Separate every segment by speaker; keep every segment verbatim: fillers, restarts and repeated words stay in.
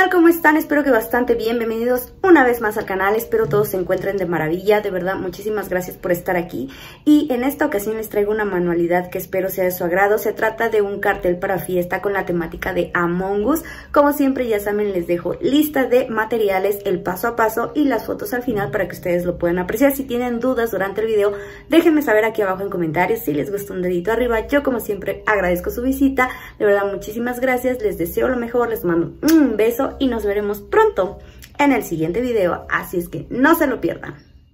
Speaker 1: tal? ¿Cómo están? Espero que bastante bien. Bienvenidos una vez más al canal. Espero todos se encuentren de maravilla. De verdad, muchísimas gracias por estar aquí. Y en esta ocasión les traigo una manualidad que espero sea de su agrado. Se trata de un cartel para fiesta con la temática de Among Us. Como siempre, ya saben, les dejo lista de materiales, el paso a paso y las fotos al final para que ustedes lo puedan apreciar. Si tienen dudas durante el video, déjenme saber aquí abajo en comentarios. Si les gustó, un dedito arriba. Yo, como siempre, agradezco su visita. De verdad, muchísimas gracias. Les deseo lo mejor. Les mando un beso y nos veremos pronto en el siguiente video, así es que no se lo pierdan.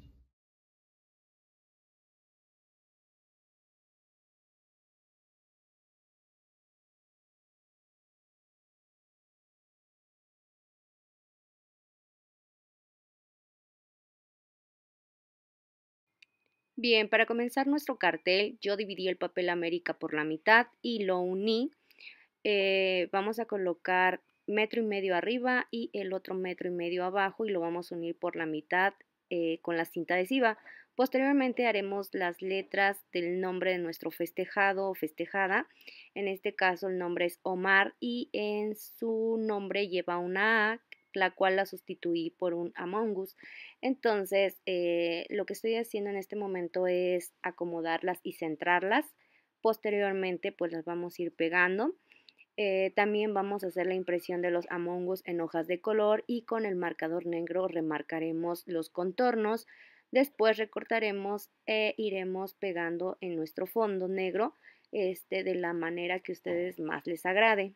Speaker 1: Bien, para comenzar nuestro cartel, yo dividí el papel América por la mitad y lo uní. Eh, vamos a colocar metro y medio arriba y el otro metro y medio abajo y lo vamos a unir por la mitad eh, con la cinta adhesiva. Posteriormente haremos las letras del nombre de nuestro festejado o festejada. En este caso el nombre es Omar y en su nombre lleva una A, la cual la sustituí por un Among Us. Entonces eh, lo que estoy haciendo en este momento es acomodarlas y centrarlas. Posteriormente pues las vamos a ir pegando. Eh, también vamos a hacer la impresión de los Among Us en hojas de color y con el marcador negro remarcaremos los contornos. Después recortaremos e iremos pegando en nuestro fondo negro este, de la manera que a ustedes más les agrade.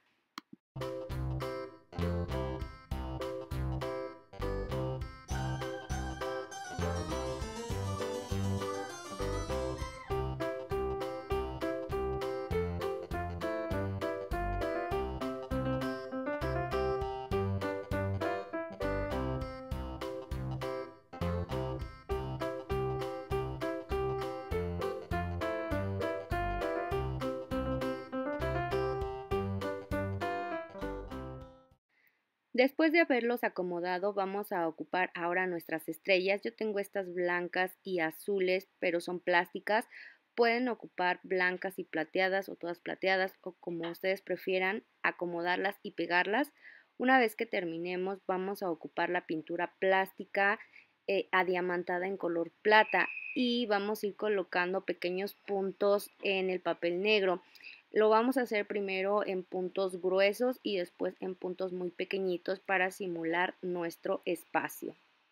Speaker 1: Después de haberlos acomodado, vamos a ocupar ahora nuestras estrellas. Yo tengo estas blancas y azules, pero son plásticas. Pueden ocupar blancas y plateadas o todas plateadas o como ustedes prefieran, acomodarlas y pegarlas. Una vez que terminemos, vamos a ocupar la pintura plástica eh, adiamantada en color plata y vamos a ir colocando pequeños puntos en el papel negro. Lo vamos a hacer primero en puntos gruesos y después en puntos muy pequeñitos para simular nuestro espacio.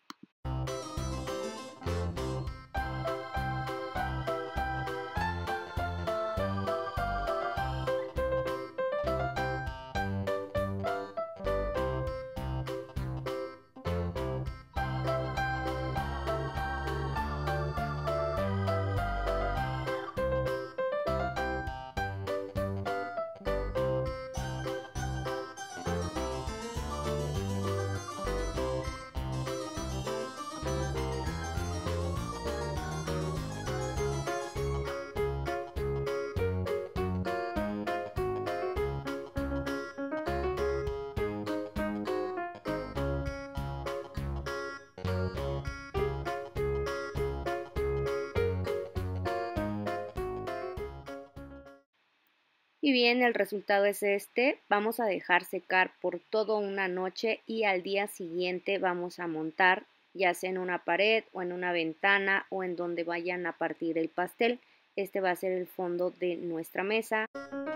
Speaker 1: Y bien, el resultado es este. Vamos a dejar secar por toda una noche y al día siguiente vamos a montar, ya sea en una pared o en una ventana o en donde vayan a partir el pastel. Este va a ser el fondo de nuestra mesa.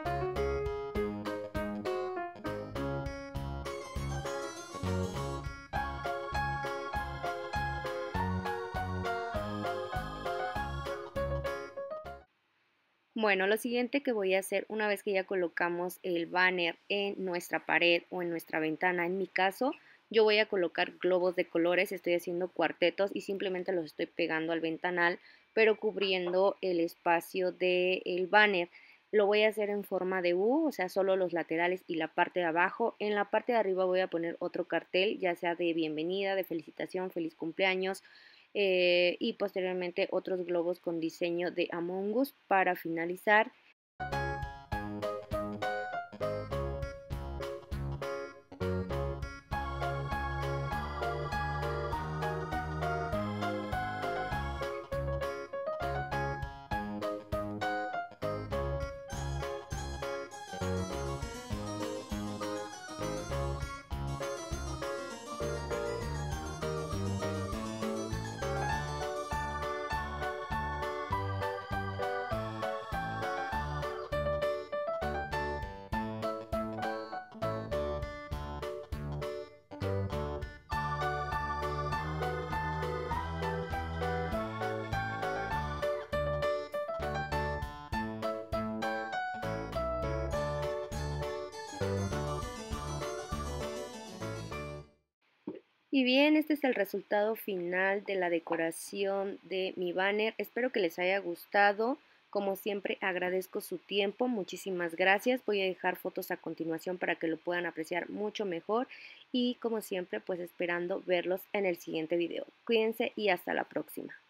Speaker 1: Bueno, lo siguiente que voy a hacer una vez que ya colocamos el banner en nuestra pared o en nuestra ventana, en mi caso, yo voy a colocar globos de colores, estoy haciendo cuartetos y simplemente los estoy pegando al ventanal, pero cubriendo el espacio del banner. Lo voy a hacer en forma de U, o sea, solo los laterales y la parte de abajo. En la parte de arriba voy a poner otro cartel, ya sea de bienvenida, de felicitación, feliz cumpleaños, Eh, y posteriormente otros globos con diseño de Among Us para finalizar. Y bien, este es el resultado final de la decoración de mi banner. Espero que les haya gustado. Como siempre, agradezco su tiempo. Muchísimas gracias. Voy a dejar fotos a continuación para que lo puedan apreciar mucho mejor. Y como siempre, pues esperando verlos en el siguiente video. Cuídense y hasta la próxima.